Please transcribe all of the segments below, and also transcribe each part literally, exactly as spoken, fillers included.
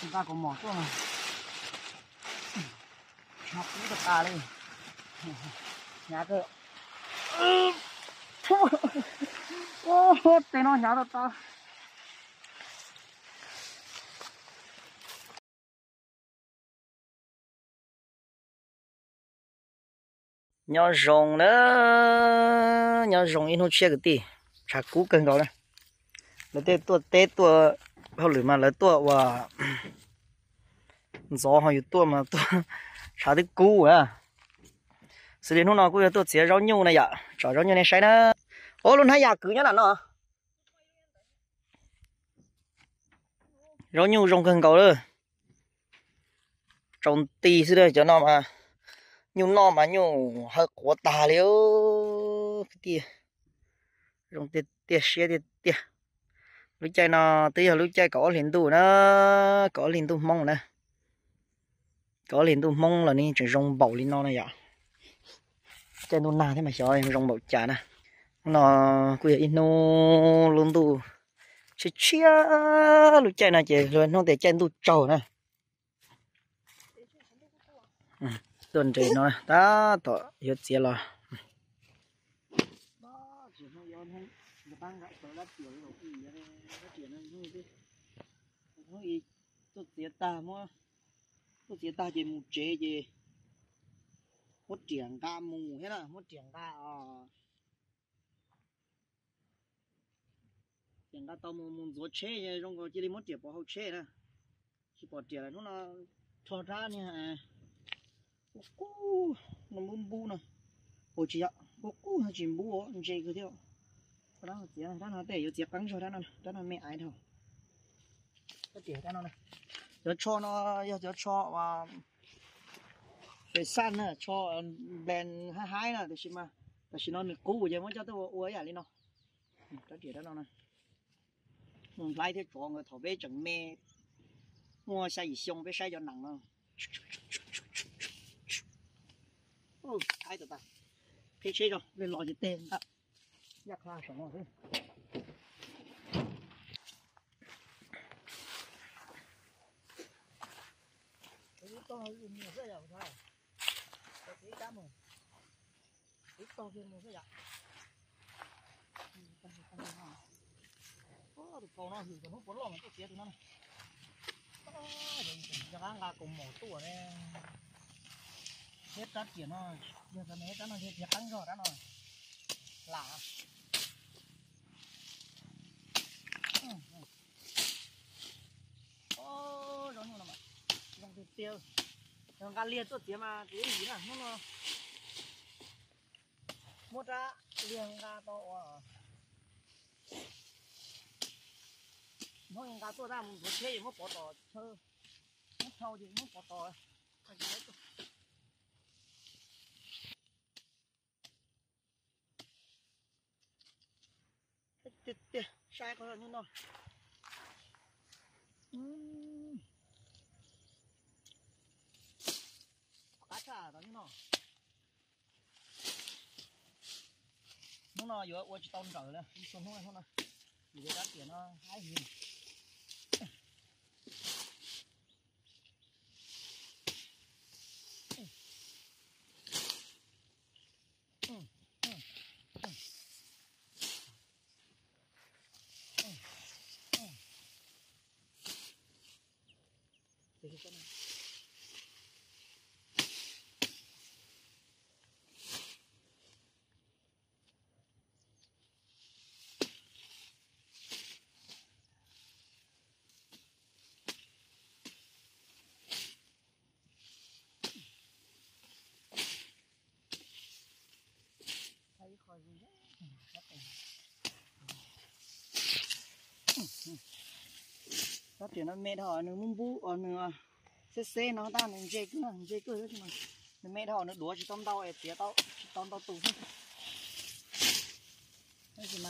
ta có mỏ to này học cũng được ta đi nhà cơ ô tên nó nhà được ta nhỏ rồng nữa nhỏ rồng in hút xe cái tí chả cú cần đó này là tê tua tê tua họ lử mà là tua và gió họอยู่tua mà tua chả được cú à sự đến hôm nào cũng tua chế rau nhung này ạ chả rau nhung này sai đó ô luôn hay nhà cứ nhá là nó rau nhung rồng cần cầu đó trồng tì xí đây cho nó mà nhung nó mà nhung hơi quá tà liêu cái tì rồng tì tì xe tì tì lúc chơi nó tí lúc chơi có liền tù nó có liền tù mông nè có liền tù mông là nên chỉ rồng bầu lên nó này ạ chơi nó na thế mà trời rồng bầu chả nè nó quy in nó luôn tù chia chia lúc chơi này chỉ rồi nó để chơi tù trầu nè tuần trời nó ta tỏ hết chia rồi tôi tiệt ta mua tôi tiệt ta chỉ một chế gì một tiếng ca mù hết à một tiếng ca à tiếng ca tao mù mù gió chế trong có chỉ đi một tiếng bỏ hậu chế nè chỉ bỏ tiền là nó là thò ra nè à cú nó bún bún nè ôi chị ạ cú nó chỉ bún ó chế cái theo đó là tiền đó là để có tiền cắn cho đó là đó là mẹ ai thôi cái tiền đó này giờ cho nó giờ cho và cái san nè cho bèn hai hai nè thì mà thì nó được cú vậy mới cho tôi uống vậy đi nó cái tiền đó này lại thì cho người thổi về chẳng mẹ mua sai gì xong với sai cho nặng nó ô ai tụi ta cái chế rồi lên lò gì tiền đó nhắc ra sống rồi cái to hơn nhiều cái gì sao cái cá mù cái to hơn một cái gì ô được cầu nó hử nó bốn lon mà tôi tiếc tụi nó này cho ăn gà cùng một tuổi này hết tất tiền nó giờ cái này hết nó hết việc ăn rồi đó rồi lạ ô giống như là mà giống thịt tiêu giống gà liệt tốt tiền mà cái gì nè nó một ra liền gà to nó những gà to ra một thế một bỏ to chơi một thau gì một bỏ to cái gì đấy tê tê sai con như nó cá chả đó như nó nó nó vừa vừa chỉ tông trở lên xuống không không nào vì cái giá tiền nó hai nghìn thì cái này thấy khỏi gì hết phát triển nó mệt hỏi nó muốn bú ở nữa xe xe nó ta nó dây cứ dây cứ thế mà nó mệt hỏi nó đùa chỉ tôm tao ấy tía tao tôm tao tủ cái gì mà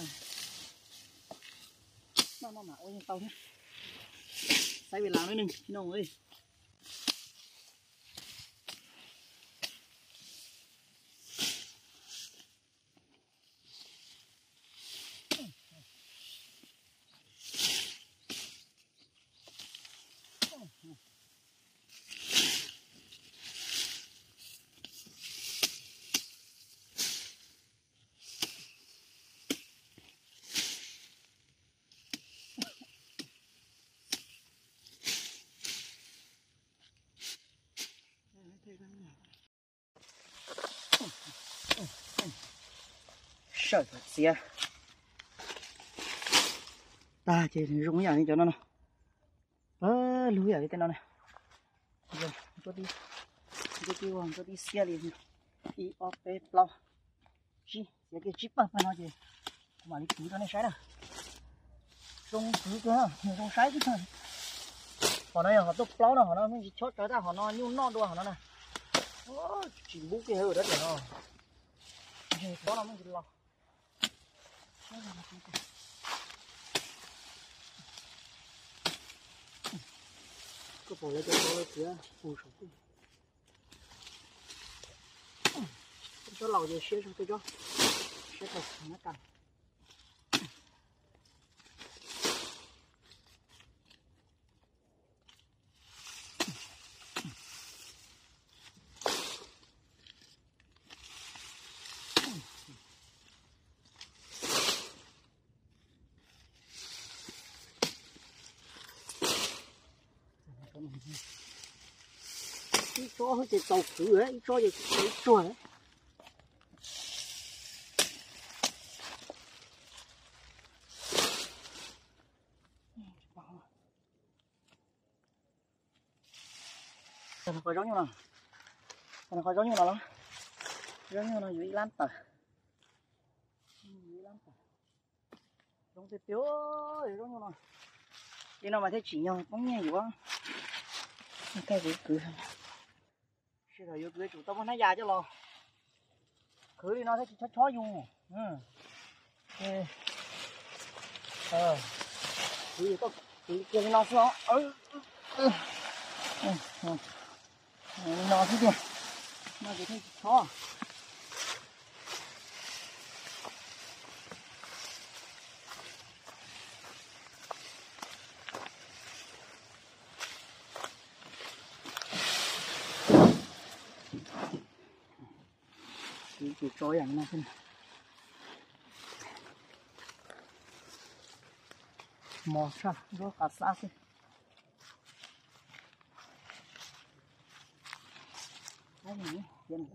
nó nó mà ôi tao nhá sai bị làm đấy nưng nông ơi sợ thật xía ta chỉ rung nhà đi cho nó nè ơ lúa ở cái tên nó này rồi tôi đi tôi đi vào tôi đi xe đi đi off cái plow chi cái cái chip mà nó gì mà đi cứu cho nó sai đâu rung cứu cơ rung sai chứ thôi họ nói họ tốt plow nó họ nó mới chốt trở ra họ nó nhung non đua họ nó này chỉ bút cái hơi đất này nó đó là mới lo cái bộ lấy cái bộ lấy kia phù sụp cho lầu gì xếp xuống tôi cho xếp vào nó căng cái cho hơi thì tàu khử ấy cho thì cái chua đấy nó có giống như nào nó có giống như nào đó giống như nó dưới lan tờ dưới lan tờ giống cái tiếu giống như nào đi nào mà thấy chỉ nhau bóng nhẹ quá cái gì cứ khi thời vô cứ chủ tao muốn nói già chứ lo cứ đi nó thấy chó chó vô ừ ờ cứ tao cứ kia nó nó ừ ừ ừ nó thế kìa nó chỉ thấy chó chỉ trôi ảnh này mò sa rồi cả sa thế cái này dân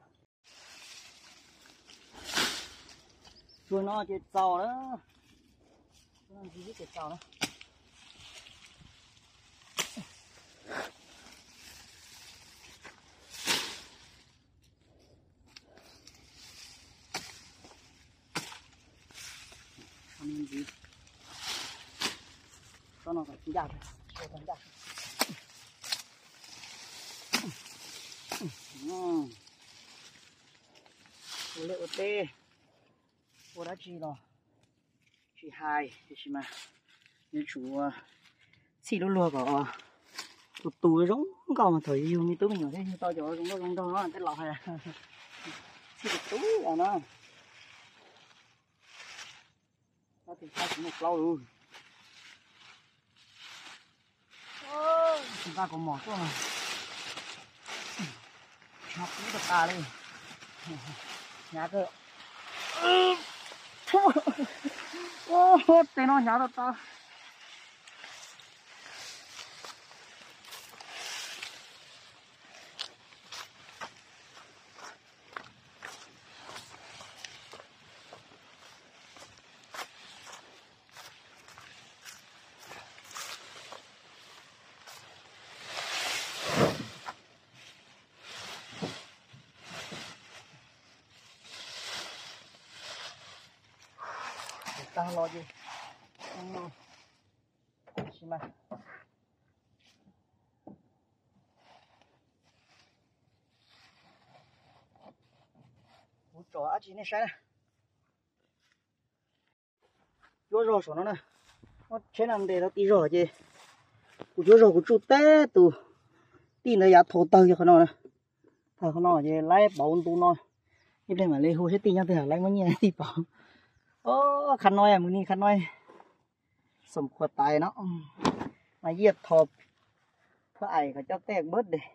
chuột nó chết sầu đó nó gì chết sầu đó ăn gì cho nó phải chín già rồi chín già ừ liệu tê cô đã chi rồi chi hai thì gì mà như chủ xì lúa lúa có tụ tụ giống còn mà thời yêu như tôi mình ở đây như to cho giống nó giống đó cái lọ này xì tụ là nó nó thì sai cũng một lâu rồi chúng ta có mỏ cho này nó cũng được ta đi nhà cơ ô tên nó nhà được ta ta lo gì không xí mà chó á chỉ này sai chúa rò số nó nè nó trên làm để nó tí rò gì của chúa rò của chú té tụ tí nó giá thổ tơ cho nó nè thằng nó gì lấy bảo tu nó như đây mà lấy hồ hết tí nhau thì lấy mấy nhẹ tí bảo ô khăn nói àมึงนี่khăn nóiสมควรตายเนาะมาเหยียบทอบเพื่อไอ้เขาเจ้าแตกเบิดเลย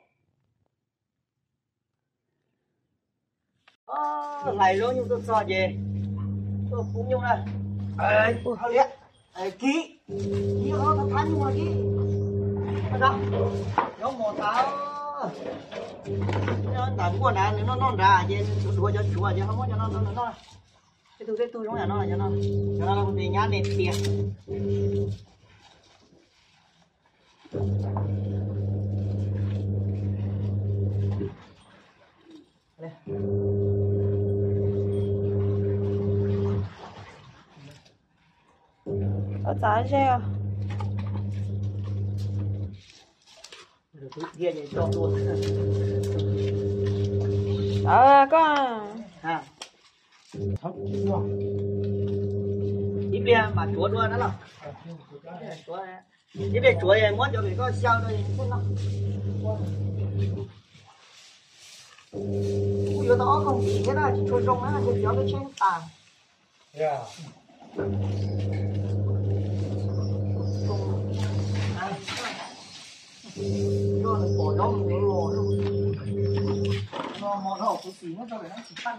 โอ้ไหลรู้อยู่ตัวซอเย่ตัวฟุ้งอยู่นะเอ้ยตัวเขาเลี้ยไอ้กี้กี้เขาทำทันอยู่อ่ะกี้มาจ้ะยกหมดตาnó tạm qua nè nó nó ra vậy đùa cho chùa vậy không có cho nó nó nó cái từ cái từ trong nhà nó là cho nó cho nó để nhát để tiền ở trái treo kia để cho luôn ờ có à ít bia mà chúa luôn đó là chúa ít bia chúa em muốn cho mình có sao đây không lắm ui đó không gì thế nào chỉ chúa rong á thì chúa cái trên tàn Yeah. cho nó bỏ nó một lò luôn nó mò nó cái gì nó cho nó chỉ tăng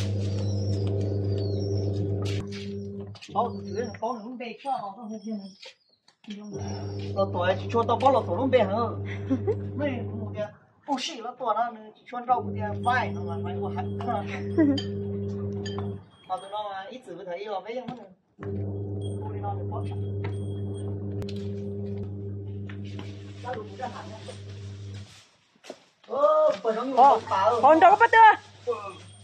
có thứ có nó bê cho nó không nó tuổi cho tao có là tuổi nó bê hả mấy một cái ô xí nó tuổi nó chỉ cho rau một cái vai nó mà phải có hạt mà tụi nó mà ít từ thấy là mấy cái nó cô đi nó được có ơ phải nó như một tàu còn đâu có bắt chưa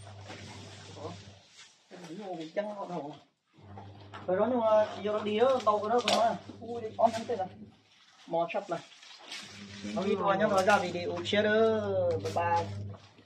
phải nó nhưng mà chỉ cho nó đi đó tàu cái đó còn nó ui con thằng tên là mò chập này nó đi qua nhau nó ra vì để uống chia đó bye bye